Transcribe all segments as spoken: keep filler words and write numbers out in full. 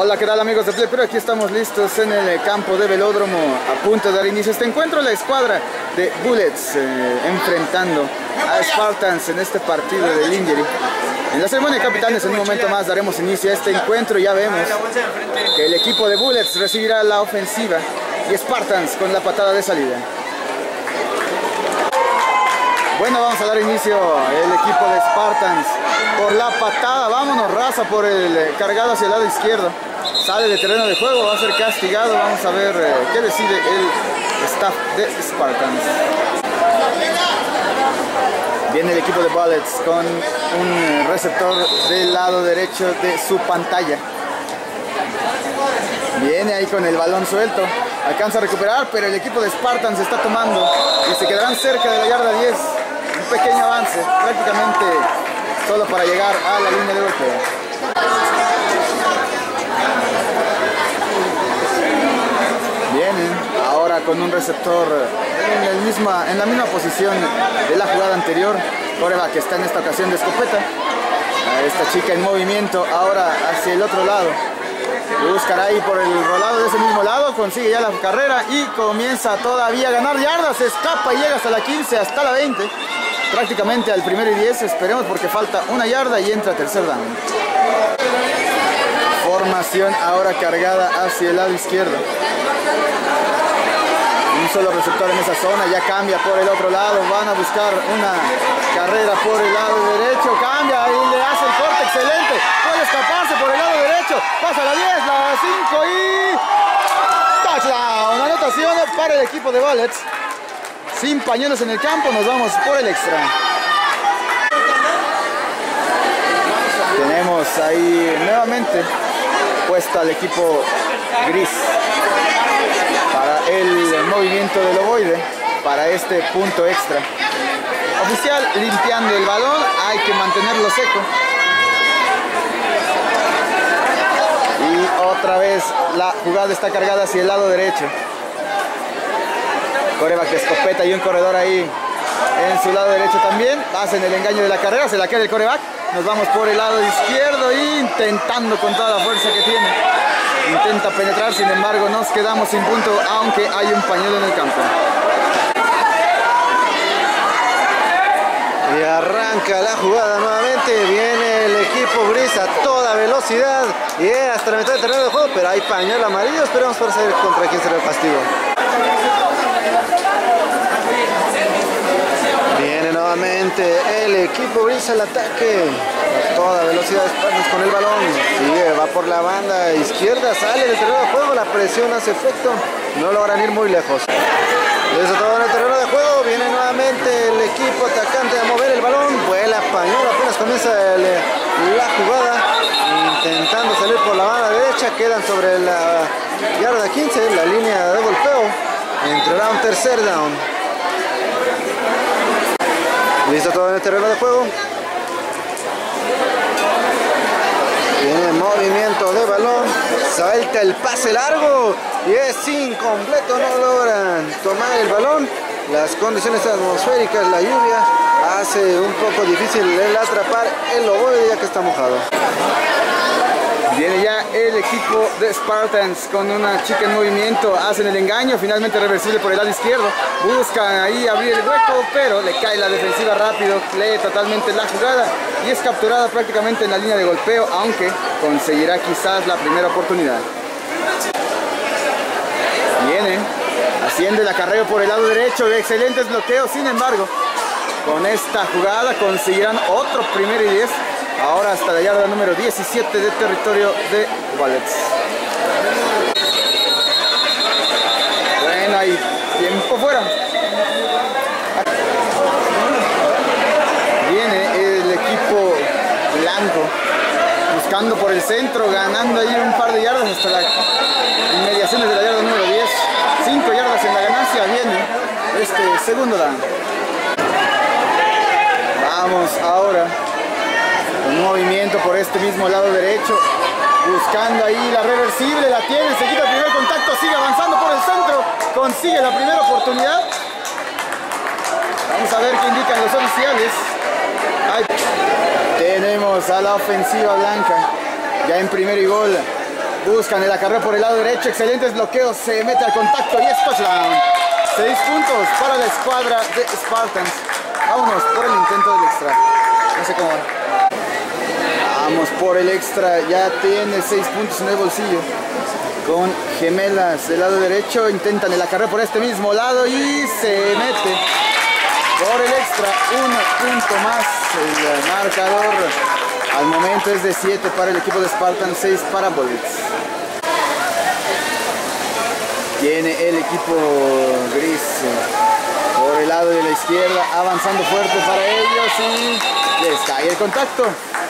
Hola, ¿qué tal amigos de Play Pro? Aquí estamos listos en el campo de velódromo a punto de dar inicio a este encuentro. La escuadra de Bullets eh, enfrentando a Spartans en este partido de Lingerie. En la ceremonia de capitanes en un momento más daremos inicio a este encuentro. Ya vemos que el equipo de Bullets recibirá la ofensiva y Spartans con la patada de salida. Bueno, vamos a dar inicio el equipo de Spartans por la patada. Vámonos, raza por el cargado hacia el lado izquierdo. Sale de terreno de juego, va a ser castigado. Vamos a ver eh, qué decide el staff de Spartans. Viene el equipo de Bullets con un receptor del lado derecho de su pantalla. Viene ahí con el balón suelto. Alcanza a recuperar, pero el equipo de Spartans está tomando y se quedarán cerca de la yarda diez. Un pequeño avance, prácticamente solo para llegar a la línea de golpeo. Vienen ahora con un receptor en, el misma, en la misma posición de la jugada anterior. Coreba que está en esta ocasión de escopeta. A esta chica en movimiento ahora hacia el otro lado. Buscará ahí por el rolado de ese mismo lado, consigue ya la carrera y comienza todavía a ganar yardas, se escapa y llega hasta la quince, hasta la veinte, prácticamente al primero y diez, esperemos porque falta una yarda y entra tercer down. Formación ahora cargada hacia el lado izquierdo. Un solo receptor en esa zona, ya cambia por el otro lado, van a buscar una carrera por el lado derecho, cambia y le hace el corte, excelente, puede escaparse por el lado derecho, pasa la diez, la cinco y... touchdown, anotación para el equipo de Bullets. Sin pañuelos en el campo, nos vamos por el extra. Tenemos ahí nuevamente puesto al equipo gris para el movimiento del ovoide, para este punto extra. Oficial limpiando el balón, hay que mantenerlo seco. Y otra vez la jugada está cargada hacia el lado derecho. Coreback de escopeta y un corredor ahí en su lado derecho también. Hacen el engaño de la carrera, se la queda el coreback. Nos vamos por el lado izquierdo intentando con toda la fuerza que tiene. Intenta penetrar, sin embargo nos quedamos sin punto, aunque hay un pañuelo en el campo. Y arranca la jugada nuevamente, viene el equipo gris a toda velocidad y hasta la mitad del terreno de juego, pero hay pañuelo amarillo, esperamos para saber contra quién será el castigo. Viene nuevamente el equipo gris al ataque, a toda velocidad, Spartans con el balón, sigue, va por la banda izquierda, sale del terreno de juego, la presión hace efecto, no logran ir muy lejos. Desde todo en el terreno de juego, viene nuevamente el equipo atacante a mover el balón, vuela pañuelo, apenas comienza el, la jugada, intentando salir por la banda derecha, quedan sobre la yarda quince, la línea de golpeo, entrará un tercer down. Listo todo en el terreno de juego. Viene movimiento de balón, salta el pase largo y es incompleto, no logran tomar el balón. Las condiciones atmosféricas, la lluvia, hace un poco difícil el atrapar el ovoide ya que está mojado. Viene ya el equipo de Spartans con una chica en movimiento, hacen el engaño, finalmente reversible por el lado izquierdo, buscan ahí abrir el hueco, pero le cae la defensiva rápido, lee totalmente la jugada y es capturada prácticamente en la línea de golpeo, aunque conseguirá quizás la primera oportunidad. Viene, asciende el acarreo por el lado derecho, de excelentes bloqueos, sin embargo, con esta jugada conseguirán otro primero y diez. Ahora hasta la yarda número diecisiete de territorio de Bullets. Bueno, hay tiempo fuera. Viene el equipo blanco buscando por el centro, ganando ahí un par de yardas hasta las inmediaciones de la yarda número diez. cinco yardas en la ganancia, viene este segundo down. Vamos ahora un movimiento por este mismo lado derecho, buscando ahí la reversible, la tiene, se quita el primer contacto, sigue avanzando por el centro, consigue la primera oportunidad. Vamos a ver qué indican los oficiales. Ahí tenemos a la ofensiva blanca, ya en primero y gol. Buscan el acarreo por el lado derecho. Excelentes bloqueos. Se mete al contacto y es touchdown. Seis puntos para la escuadra de Spartans. Vámonos por el intento del extra. No sé cómo va. Vamos por el extra. Ya tiene seis puntos en el bolsillo. Con Gemelas del lado derecho. Intentan el acarreo por este mismo lado y se mete por el extra. Un punto más. El marcador al momento es de siete para el equipo de Spartans, seis para Bullets. Tiene el equipo gris por el lado de la izquierda, avanzando fuerte para ellos y les cae el contacto.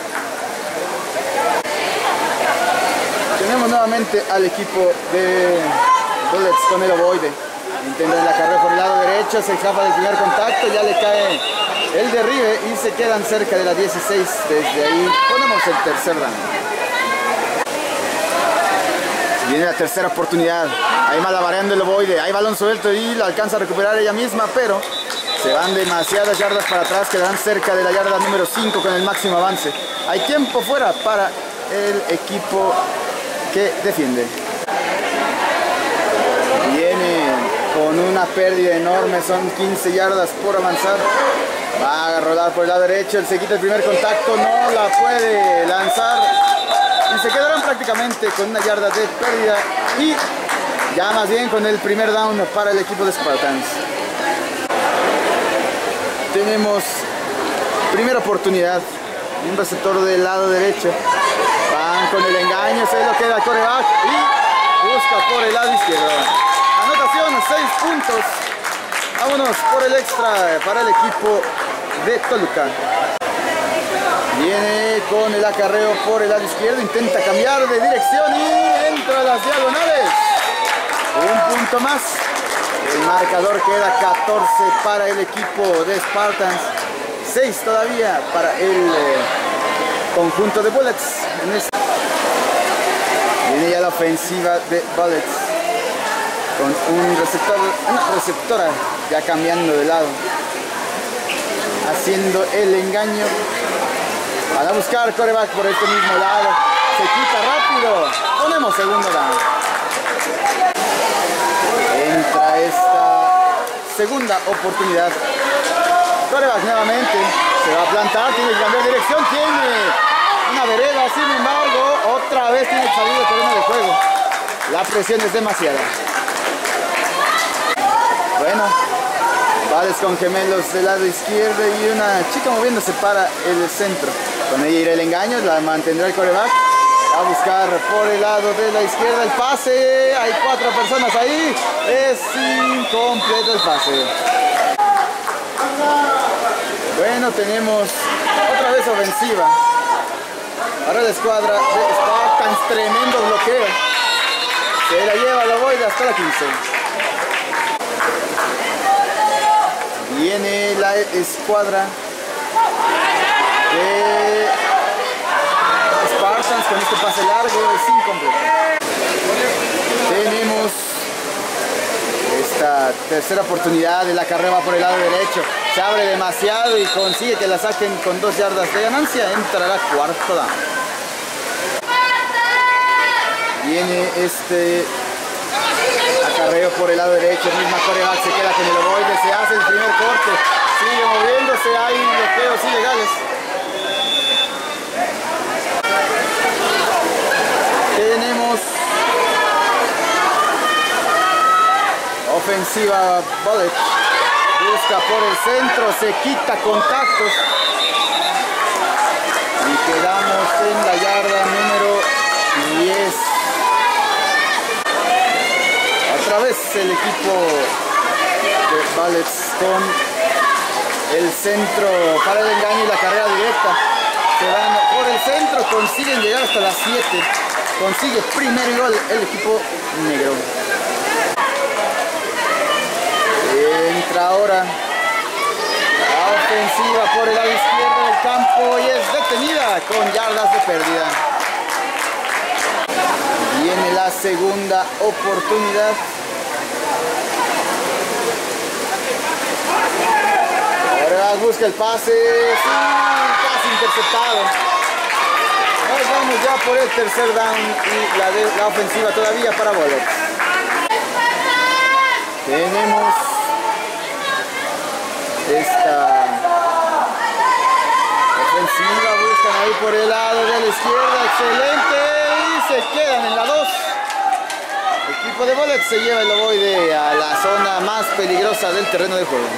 Tenemos nuevamente al equipo de Bullets con el ovoide. Intentan la carrera por el lado derecho, se escapa del primer contacto, ya le cae el derribe y se quedan cerca de la dieciséis. Desde ahí ponemos el tercer down. Viene la tercera oportunidad. Ahí malabareando el ovoide. Hay balón suelto y lo alcanza a recuperar ella misma, pero se van demasiadas yardas para atrás. Quedarán cerca de la yarda número cinco con el máximo avance. Hay tiempo fuera para el equipo que defiende. Viene con una pérdida enorme. Son quince yardas por avanzar. Va a rodar por el lado derecho. Él se quita el primer contacto. No la puede lanzar. Y se quedarán prácticamente con una yarda de pérdida y ya más bien con el primer down para el equipo de Spartans. Tenemos primera oportunidad, un receptor del lado derecho. Van con el engaño, se lo queda quarterback y busca por el lado izquierdo. Anotación, seis puntos. Vámonos por el extra para el equipo de Toluca. Viene con el acarreo por el lado izquierdo, intenta cambiar de dirección y entra a las diagonales. Un punto más. El marcador queda catorce para el equipo de Spartans, seis todavía para el eh, conjunto de Bullets. En este... Viene ya la ofensiva de Bullets con un receptor, una receptora ya cambiando de lado, haciendo el engaño. Van a buscar quarterback por este mismo lado. Se quita rápido. Ponemos segundo down. Entra esta segunda oportunidad. Quarterback nuevamente. Se va a plantar. Tiene que cambiar dirección. Tiene una vereda. Sin embargo, otra vez tiene que salir del terreno de juego. La presión es demasiada. Bueno. Vales con Gemelos del lado izquierdo y una chica moviéndose para el centro. Con ella irá el engaño, la mantendrá el quarterback. Va a buscar por el lado de la izquierda el pase. Hay cuatro personas ahí. Es incompleto el pase. Bueno, tenemos otra vez ofensiva para la escuadra de Spartans. Tremendo bloqueo. Se la lleva la Boyd hasta la quince. Viene la escuadra de Spartans con este pase largo, es incompleto. Tenemos esta tercera oportunidad de la carrera por el lado derecho. Se abre demasiado y consigue que la saquen con dos yardas de ganancia. Entrará cuarto down. Viene este acarreo por el lado derecho, el mismo quarterback se queda con el ovoide, se hace el primer corte, sigue moviéndose, hay bloqueos ilegales. Tenemos ofensiva Bullet, busca por el centro, se quita contactos y quedamos en la yarda número diez. Otra vez el equipo de Bullets con el centro para el engaño y la carrera directa. Se van por el centro, consiguen llegar hasta las siete. Consigue primer gol el equipo negro. Entra ahora la ofensiva por el lado izquierdo del campo y es detenida con yardas de pérdida. Viene la segunda oportunidad. Ahora busca el pase, sí, casi interceptado. Nos vamos ya por el tercer down y la, de, la ofensiva todavía para Bullets. Tenemos esta ofensiva, buscan ahí por el lado de la izquierda, excelente, y se quedan en la dos. El equipo de Bullets se lleva el ovoide a la zona más peligrosa del terreno de juego.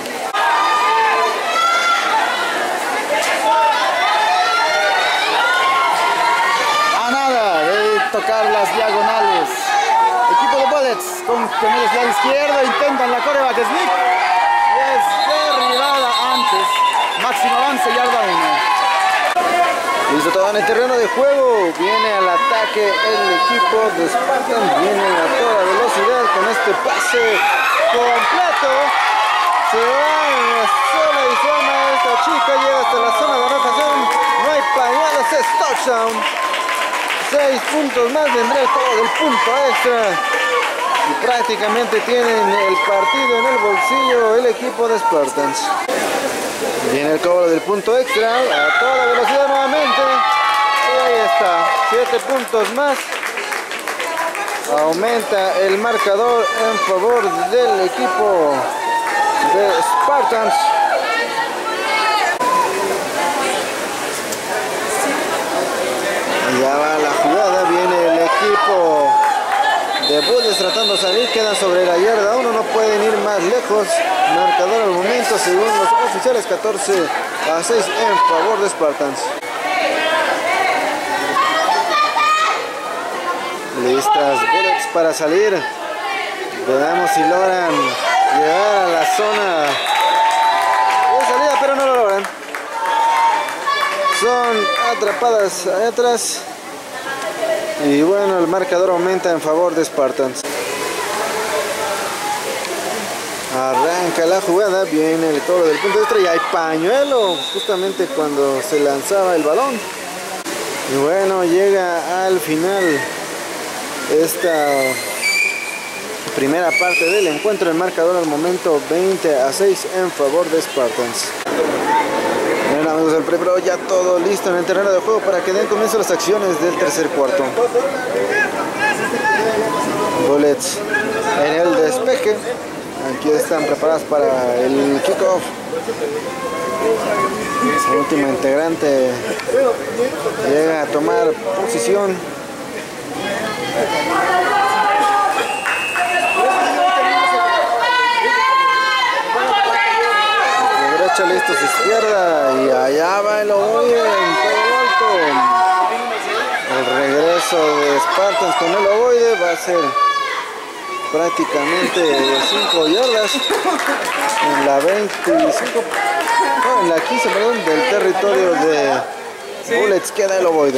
A nada de tocar las diagonales. Equipo de Bullets con Cornelius al izquierdo, intentan la coreback sneak y es derribada antes. Máximo avance, yarda uno. Listo todo en el terreno de juego, viene al ataque el equipo de Spartans, viene a toda velocidad con este pase completo. Se va en la zona y zona, esta chica llega hasta la zona de anotación, no hay pañuelos, es touchdown. Seis puntos más, vendrá todo el punto extra. Y prácticamente tienen el partido en el bolsillo el equipo de Spartans. Viene el cobro del punto extra a toda velocidad nuevamente. Y ahí está, siete puntos más. Aumenta el marcador en favor del equipo de Spartans. Ya va la jugada, viene el equipo de Bullets tratando de salir, quedan sobre la yarda uno, no pueden ir más lejos. Marcador al momento, según los oficiales, catorce a seis en favor de Spartans. Listas Bullets para salir. Veamos si logran llegar a la zona de salida, pero no lo logran. Son atrapadas allá atrás. Y bueno, el marcador aumenta en favor de Spartans. Arranca la jugada, viene el cobro del punto extra y hay pañuelo justamente cuando se lanzaba el balón. Y bueno, llega al final esta primera parte del encuentro. El marcador al momento veinte a seis en favor de Spartans. Bien, amigos del Pre-Pro, ya todo listo en el terreno de juego para que den comienzo las acciones del tercer cuarto. Bullets en el despeje. Aquí están preparadas para el kickoff. El último integrante llega a tomar posición. De derecha listos, izquierda, y allá va el ovoide en todo alto. El regreso de Spartans con el ovoide va a ser prácticamente cinco yardas en la veinticinco, no, en la quince, perdón, del territorio de Bullets. Queda el ovoide.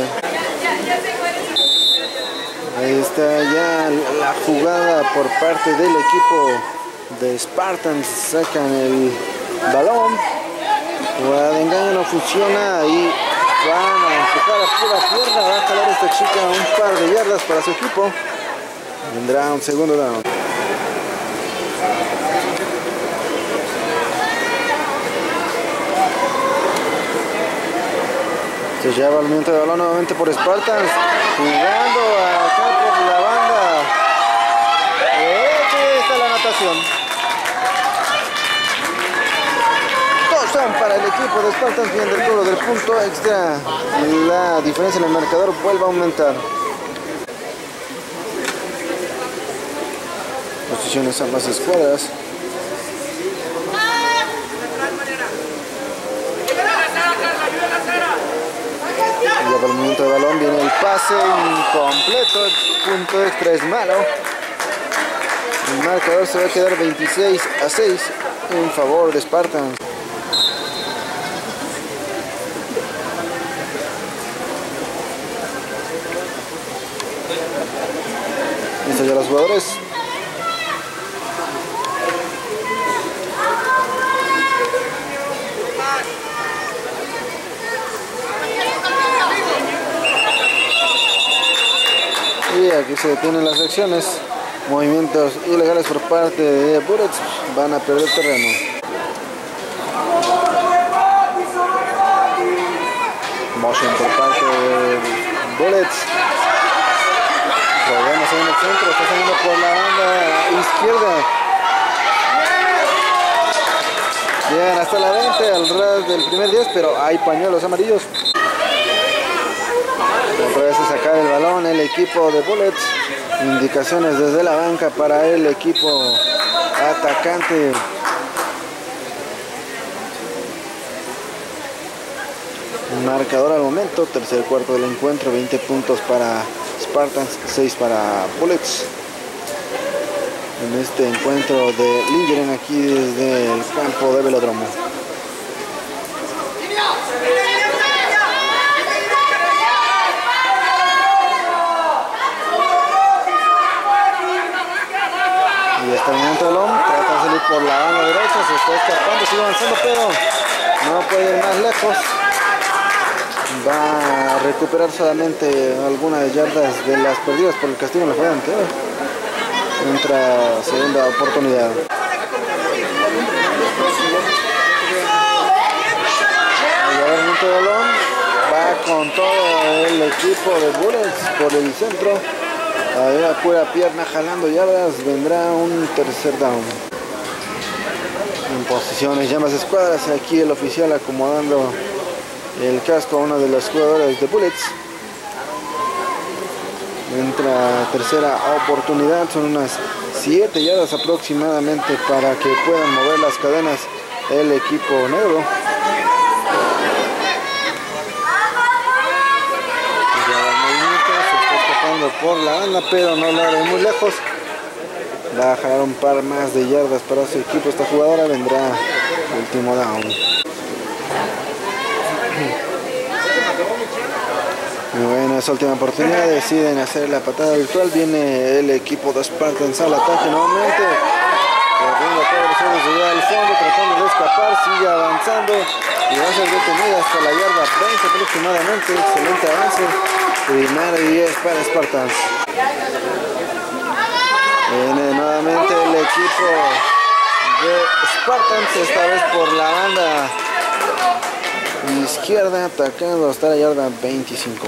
Ahí está ya la jugada por parte del equipo de Spartans. Sacan el balón, jugada de engaño no funciona y van a empujar a pura pierna. Va a jalar esta chica un par de yardas para su equipo. Vendrá un segundo down. Se lleva el movimiento de balón nuevamente por Spartans, jugando acá por la banda. Aquí está la anotación. Touchdown para el equipo de Spartans, viendo el cobro del punto extra. La diferencia en el marcador vuelve a aumentar. Posiciones ambas escuadras. Y ya para el movimiento de balón viene el pase incompleto, el punto extra es malo. El marcador se va a quedar veintiséis a seis en favor de Spartans. Listos ya los jugadores. Y aquí se detienen las acciones. Movimientos ilegales por parte de Bullets. Van a perder terreno. Motion por parte de Bullets. Problemas en el centro, está saliendo por la banda izquierda. Bien, hasta la veinte, al ras del primer diez, pero hay pañuelos amarillos. Otra vez a sacar el balón el equipo de Bullets. Indicaciones desde la banca para el equipo atacante. Marcador al momento, tercer cuarto del encuentro, veinte puntos para Spartans, seis para Bullets. En este encuentro de Lindgren aquí desde el campo de Velódromo. Y está el momento del hombre, trata de salir por la banda derecha, se está escapando, sigue avanzando, pero no puede ir más lejos. Va a recuperar solamente algunas yardas de las perdidas por el castigo en la jugada anterior. Entra segunda oportunidad. El momento de balón va con todo el equipo de Bullets por el centro. Ahí la pura pierna jalando yardas, vendrá un tercer down. En posiciones ya más escuadras, aquí el oficial acomodando el casco a uno de los jugadores de Bullets. Entra tercera oportunidad, son unas siete yardas aproximadamente para que puedan mover las cadenas el equipo negro. Se está escapando por la banda, pero no la ve muy lejos. Va a jalar un par más de yardas para su equipo. Esta jugadora vendrá último down. Bueno, esa última oportunidad deciden hacer la patada virtual. Viene el equipo de Spartans al ataque nuevamente. Corriendo a todos los hombres de allá al fondo, tratando de escapar, sigue avanzando y va a ser detenida hasta la yarda veinte aproximadamente. Excelente avance. Primera y diez para Spartans. Viene nuevamente el equipo de Spartans, esta vez por la banda izquierda, atacando hasta la yarda veinticinco.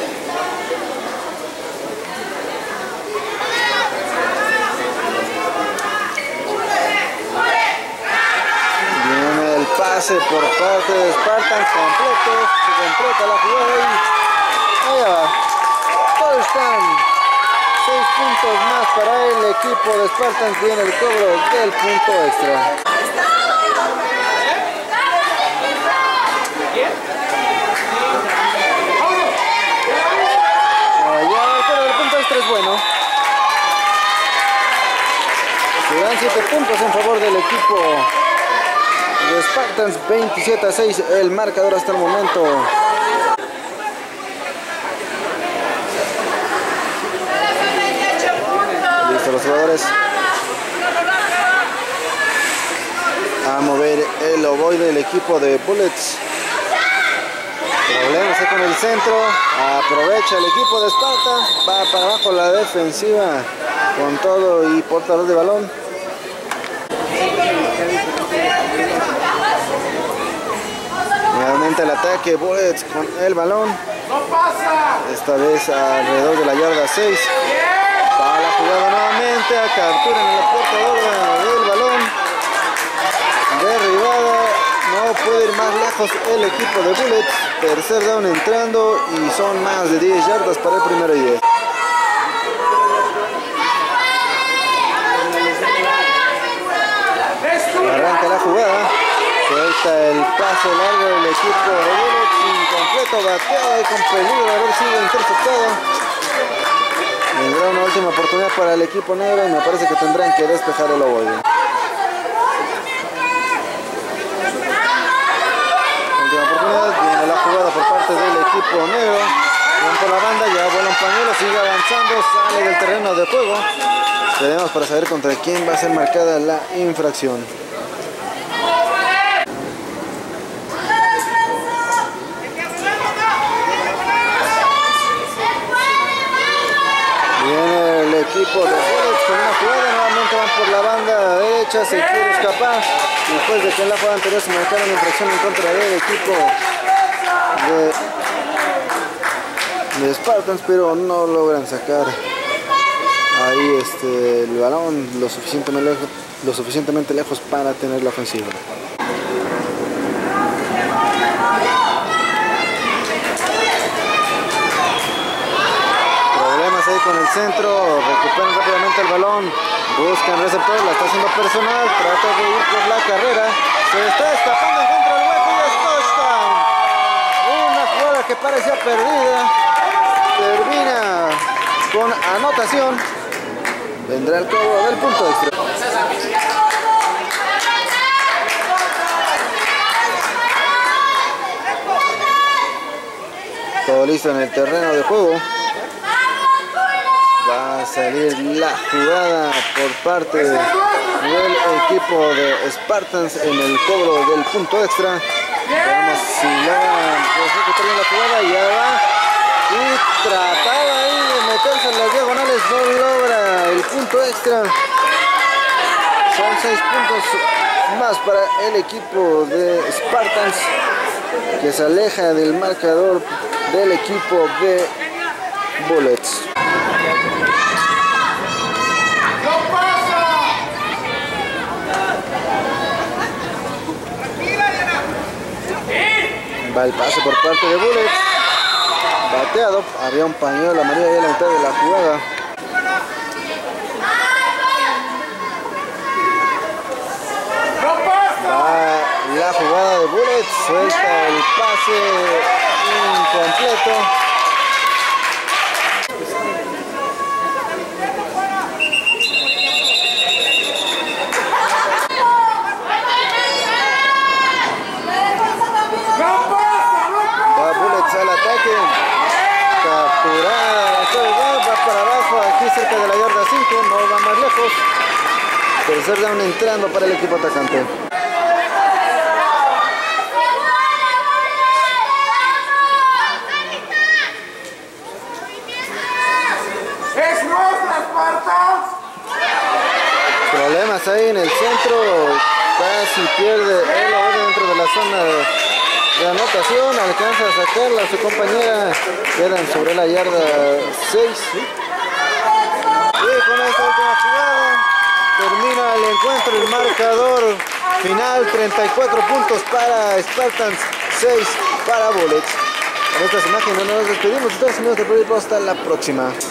Viene el pase por parte de Spartans, completo, se completa la jugada y allá va. Touchdown. Seis puntos más para el equipo de Spartans, viene el cobro del punto extra. Es bueno. Se dan siete puntos en favor del equipo de Spartans, veintisiete a seis el marcador hasta el momento. Listos los jugadores a mover el ovoide del equipo de Bullets. Problemas con el centro, aprovecha el equipo de Spartans, va para abajo la defensiva con todo y portador de balón. Nuevamente el ataque, Bullets con el balón, esta vez alrededor de la yarda seis. Va la jugada nuevamente, a capturan a la portadora del balón, derribada. No puede ir más lejos el equipo de Bullets. Tercer down entrando y son más de diez yardas para el primero y diez. Arranca la jugada. Suelta el pase largo del equipo de Bullets. Incompleto, bateado y con peligro de haber sido interceptado. Vendrá una última oportunidad para el equipo negro y me parece que tendrán que despejar el ovoide. Viene la jugada por parte del equipo negro. Van por la banda, ya vuelan pañuelos, sigue avanzando, sale del terreno de juego. Esperemos para saber contra quién va a ser marcada la infracción. Viene el equipo de Bullets con una jugada, nuevamente van por la banda derecha, se quiere escapar. Después de que en la jugada anterior se marcaron una infracción en contra del equipo de, de Spartans, pero no logran sacar ahí este, el balón lo suficientemente lejos, lo suficientemente lejos para tener la ofensiva. Problemas ahí con el centro, recuperan rápidamente el balón, buscan receptor, la está haciendo personal, trata de ir por la carrera, se está escapando, encuentra el hueco y es touchdown. Una jugada que parecía perdida, termina con anotación, vendrá el cobro del punto extra. Todo listo en el terreno de juego. Va a salir la jugada por parte del equipo de Spartans en el cobro del punto extra. Veamos si logran recuperar la jugada y ya va. Y trataba ahí de meterse en las diagonales, no logra el punto extra. Son seis puntos más para el equipo de Spartans, que se aleja del marcador del equipo de Bullets. Va el pase por parte de Bullets. Bateado, había un pañuelo amarillo ahí a la mitad de la jugada. Va la jugada de Bullets, suelta el pase incompleto. Va Bullets al ataque. Capturada, va para abajo, aquí cerca de la yarda cinco, no va más lejos. Tercer down entrando para el equipo atacante. Problemas ahí en el centro, casi pierde el balón dentro de la zona de, de anotación, alcanza a sacarla a su compañera, quedan sobre la yarda seis. Y con esta última jugada termina el encuentro, el marcador final, treinta y cuatro puntos para Spartans, seis para Bullets. Con estas imágenes nos despedimos, ustedes amigos del proyecto, hasta la próxima.